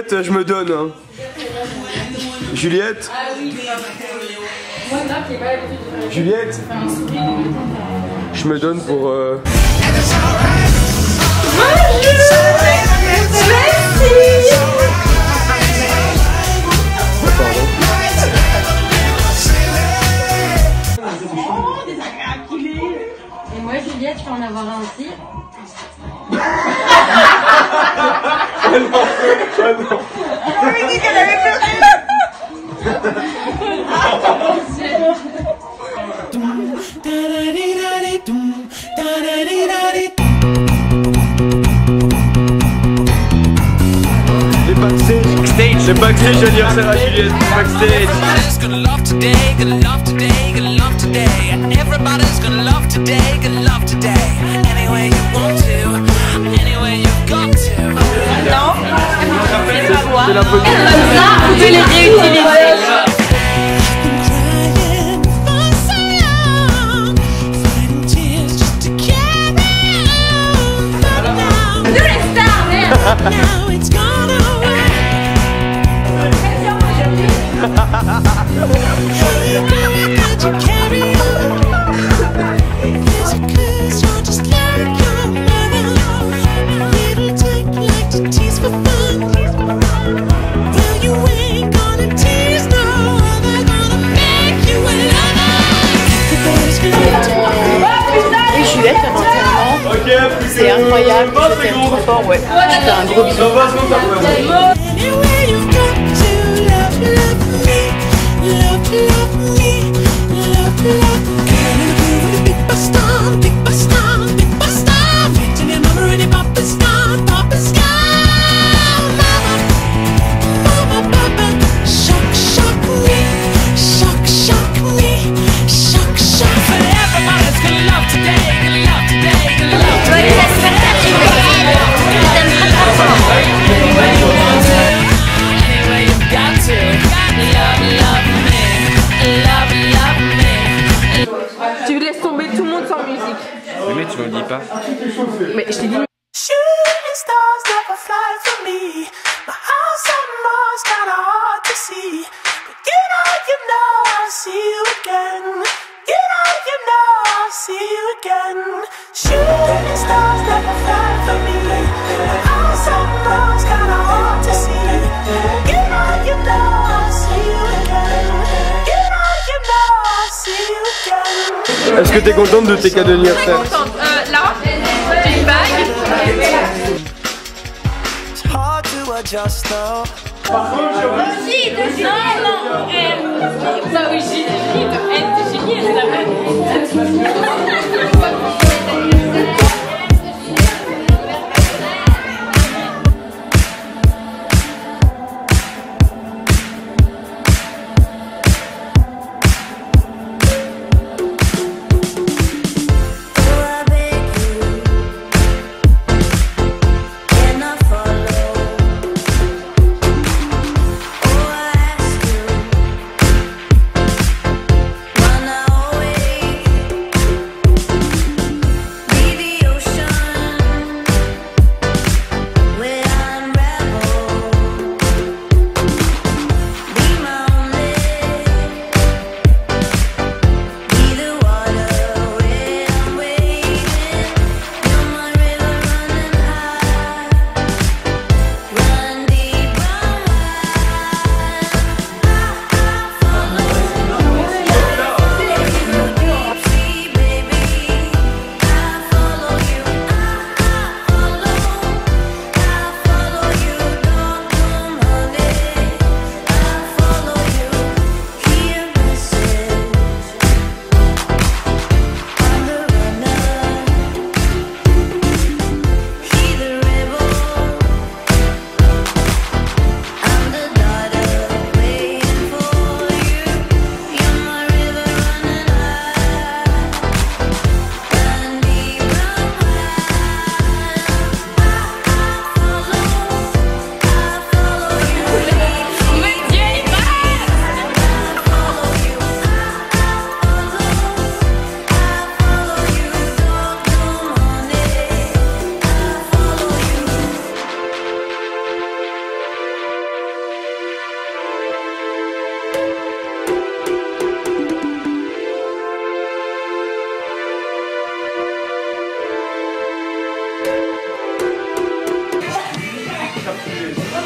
Juliette, je me donne. Hein. Juliette. Juliette. Je me donne pour. Et moi, Juliette, je peux en avoir un aussi. Ah non, ah non. Je me dis qu'elle avait fait Les backstage. Les backstage anniversaire à Juliette. Backstage. Everybody's gonna love today, gonna love today. Anyway you want to, anyway you've got to. Non, c'est pas moi. C'est la petite. Comme ça, on peut les réutiliser. Nous les stars, merde. C'est incroyable, je t'aime trop fort, ouais. Je fais un gros bisou. Tu laisses tomber tout le monde sans musique. Mais tu me le dis pas. Mais je t'ai dit. Shooting stars never fly for me. My house on Mars kinda hard to see. But you know I'll see you again. You know I'll see you again. Shooting stars never fly for me. My house on Mars kinda hard to see. You know I'll see you again. You know I'll see you again. Est-ce que t'es contente de tes cadeaux d'anniversaire? Là, j'ai une bague. Par contre, je Gide, non, bah oui, Gide,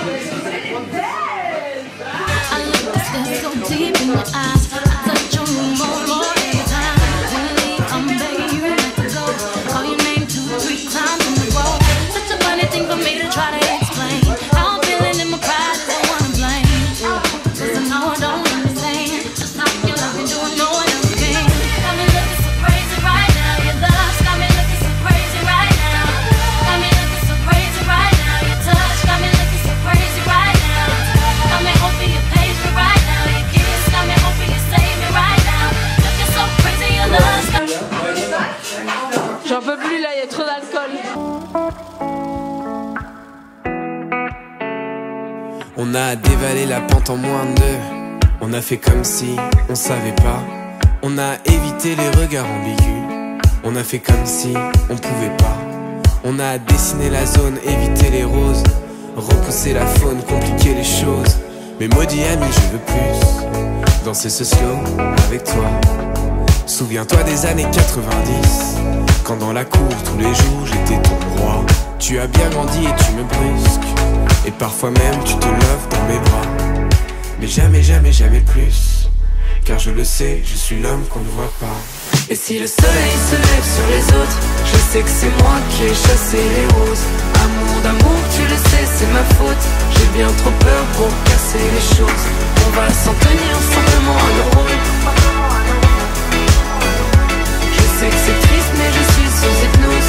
J'en peux plus là, il y a trop d'alcool. On a dévalé la pente en moins de deux. On a fait comme si on savait pas. On a évité les regards ambigus. On a fait comme si on pouvait pas. On a dessiné la zone, évité les roses, repousser la faune, compliquer les choses. Mais maudit ami, je veux plus danser ce slow avec toi. Souviens-toi des années 90, quand dans la cour tous les jours j'étais ton roi. Tu as bien grandi et tu me brusques, et parfois même tu te lèves dans mes bras. Mais jamais, jamais, jamais plus, car je le sais, je suis l'homme qu'on ne voit pas. Et si le soleil se lève sur les autres, je sais que c'est moi qui ai chassé les roses. Amour d'amour, tu le sais, c'est ma faute. J'ai bien trop peur pour casser les choses. On va s'en tenir simplement à nos rôles. Je sais que c'est triste mais je suis sous hypnose.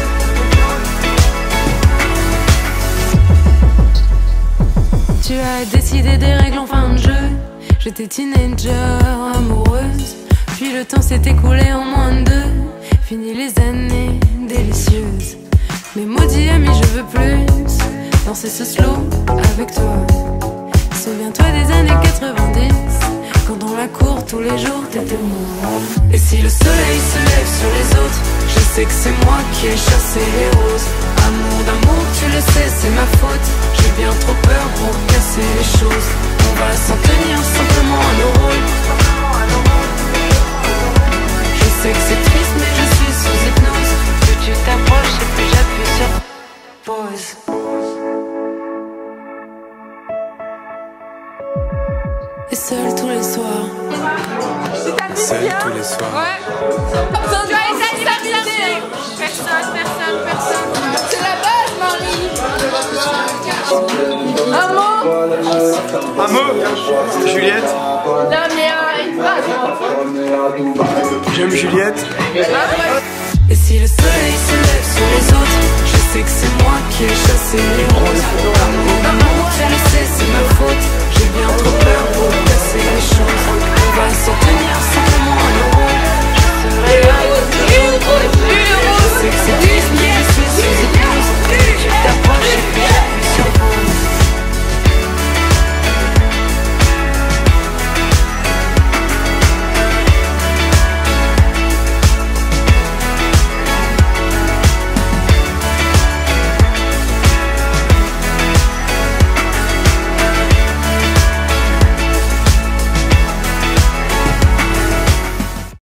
Tu as décidé des règles en fin de jeu. J'étais teenager, amoureuse. Puis le temps s'est écoulé en moins de deux. Fini les années délicieuses. Mais maudit ami, je veux plus danser ce slow avec toi. Souviens-toi des années 90, quand dans la cour tous les jours t'étais moi. Et si le soleil se lève sur les autres, je sais que c'est moi qui ai chassé les roses. Amour d'amour, tu le sais, c'est ma faute. J'ai bien trop peur pour casser les choses. On va s'en tenir simplement à nos rôles. Je sais que c'est triste mais je suis sous hypnose. Plus tu t'approches et plus j'appuie sur pause. Et seul tous les soirs. Seul tous les soirs. Ouais. Personne. C'est la base, Marie. Un mot. Un mot, Juliette. Non, mais une phrase. J'aime Juliette. Et si le soleil se